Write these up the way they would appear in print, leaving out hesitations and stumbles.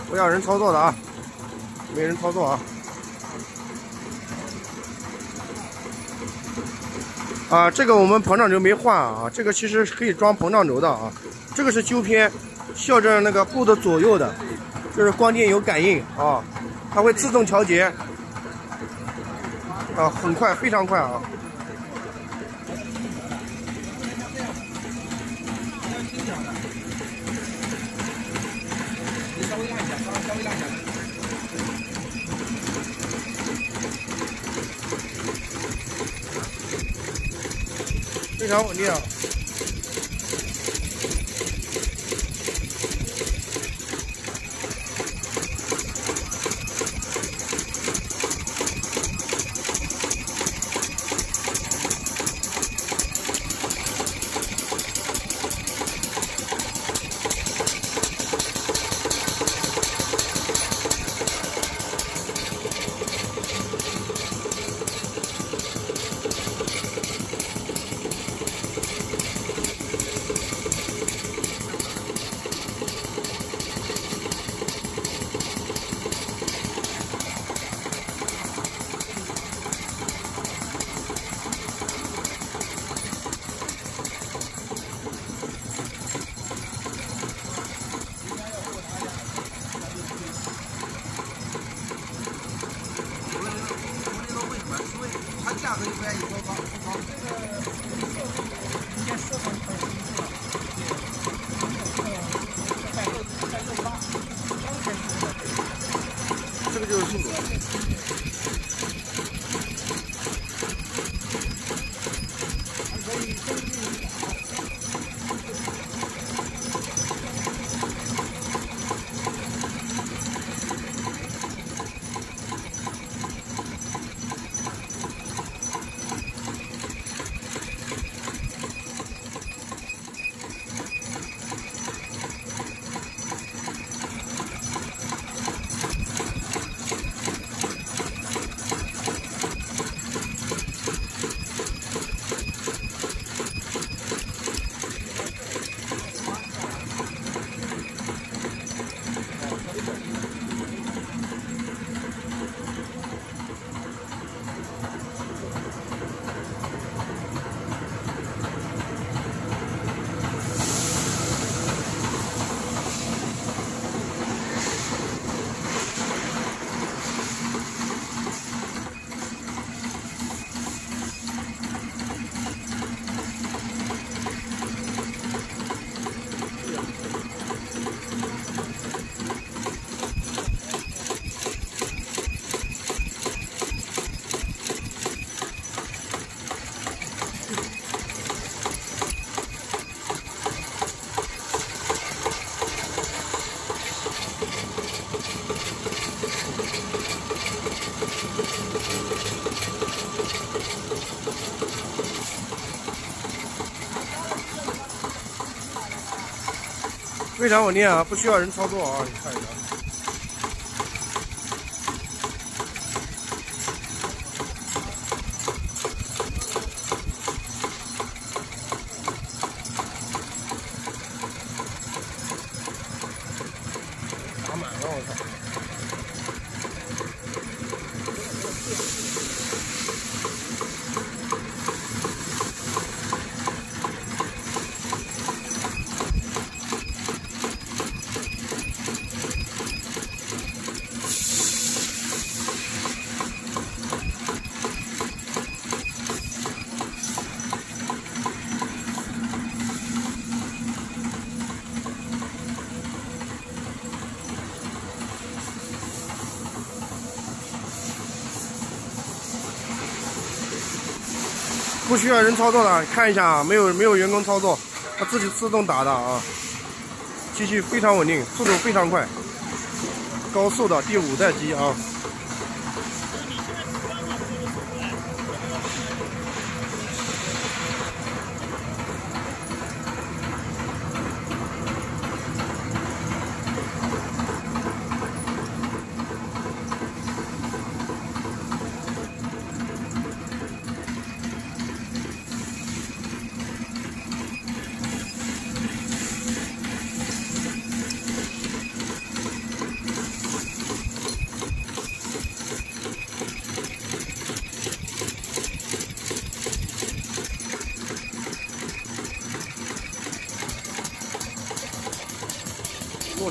不要人操作的啊，没人操作啊。这个我们膨胀轴没换啊，这个其实是可以装膨胀轴的啊。这个是纠偏，校正那个布的左右的，就是光电有感应啊，它会自动调节啊，很快，非常快啊。 稍微按一下，稍微按一下。 非常稳定啊。 价格就不愿意说高，这个一件4层可以进去了， 这个就是速度。非常稳定啊，不需要人操作啊，你看一下。打满了，我操！不需要人操作的，看一下啊，没有员工操作，它自己自动打的啊。机器非常稳定，速度非常快，高速的第5代机啊。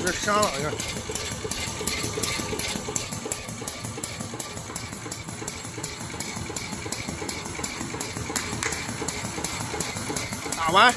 始扇了，你看。打完。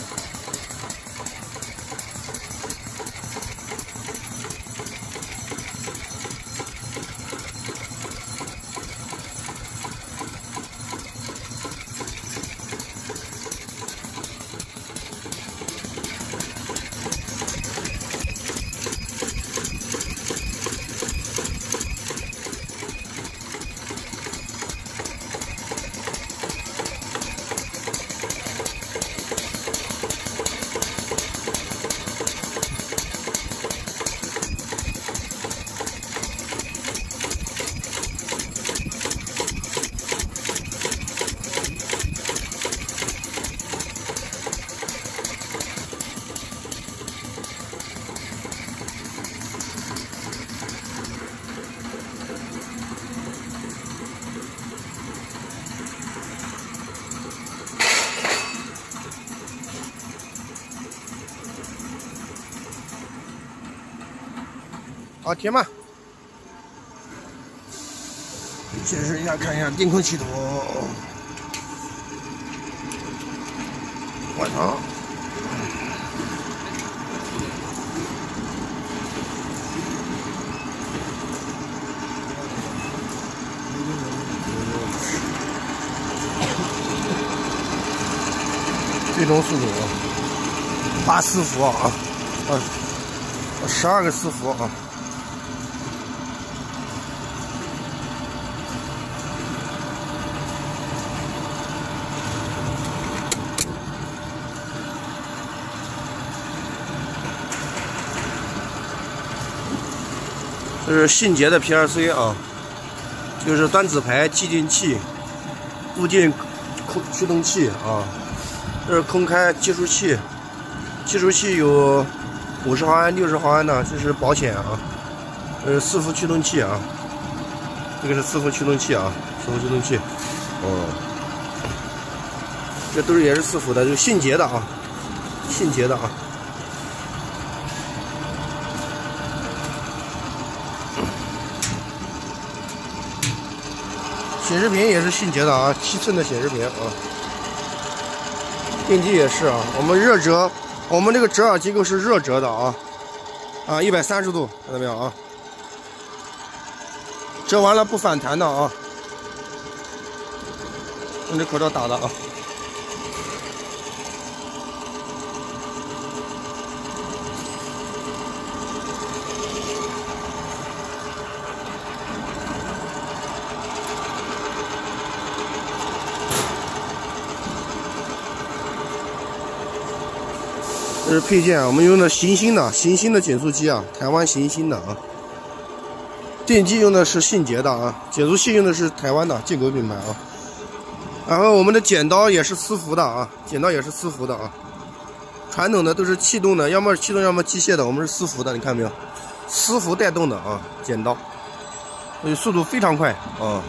好，填满。检视一下，看一下电控系统。晚上。最终速度8伺伏啊，12个伺伏啊。这是信捷的 PLC 啊，就是端子排、继进器、部件驱动器啊，这是空开计数器，计数器有50毫安、60毫安的，这是保险啊。这是4伏驱动器啊，这个是4伏驱动器啊，4伏驱动器，这都是也是4伏的，就是信捷的啊，信捷的啊。显示屏也是信捷的啊，7寸的显示屏啊。电机也是啊，我们热折，我们这个折耳机构是热折的啊，130度，看到没有啊？折完了不反弹的啊，用这口罩打的啊。这是配件，我们用的行星的减速机啊，台湾行星的啊。电机用的是信捷的啊，减速器用的是台湾的建国品牌啊。然后我们的剪刀也是4伏的啊，剪刀也是4伏的啊。传统的都是气动的，要么气动，要么机械的，我们是4伏的，你看没有？4伏带动的啊，剪刀，所以速度非常快啊。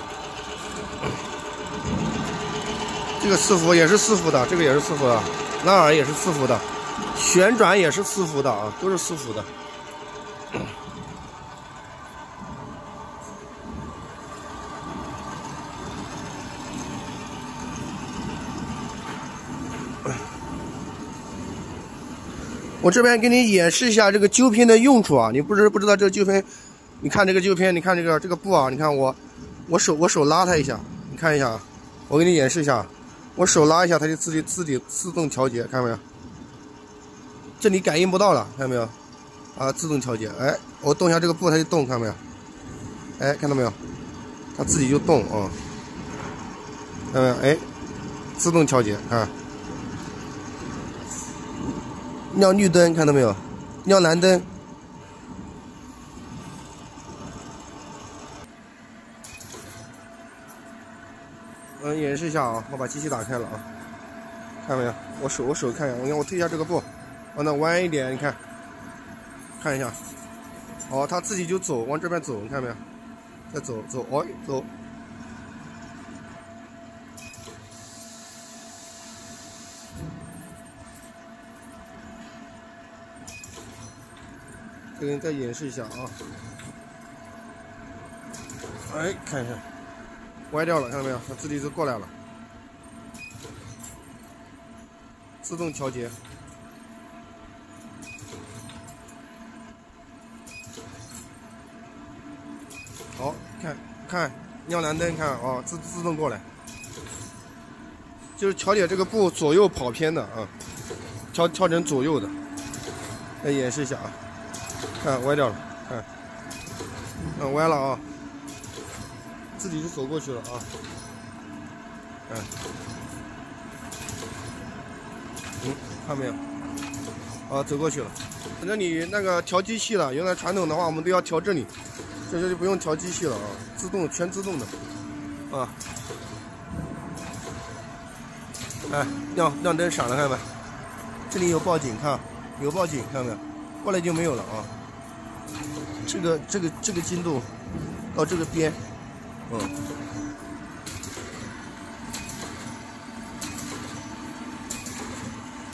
这个4伏也是4伏的，这个也是4伏的，拉耳也是4伏的。旋转也是4伏的啊，都是4伏的。我这边给你演示一下这个揪片的用处啊，你不知道这个揪片？你看这个揪片，你看这个布啊，你看我手拉它一下，你看一下，我给你演示一下，我手拉一下，它就自动调节，看到没有？这里感应不到了，看到没有？啊，自动调节。哎，我动一下这个布，它就动，看到没有？哎，看到没有？它自己就动啊，看到没有？哎，自动调节啊。亮绿灯，看到没有？亮蓝灯。演示一下啊，我把机器打开了啊，看到没有？我手看一下，我看我推一下这个布。往那弯一点，你看，看一下，哦，它自己就走，往这边走，你看没有？再走，哦，走。 给你再演示一下啊。哎，看一下，歪掉了，看到没有？它自己就过来了，自动调节。好，看亮蓝灯，看啊，自动过来，就是调节这个布左右跑偏的啊，调成左右的。再演示一下啊，看歪掉了，看，歪了啊，自己就走过去了啊，看没有？啊，走过去了。反正你那个调机器了，原来传统的话我们都要调这里，这就不用调机器了啊，自动全自动的，啊，哎，亮灯闪了，看到没？这里有报警，看有报警，看到没有？过来就没有了啊。这个精度到这个边，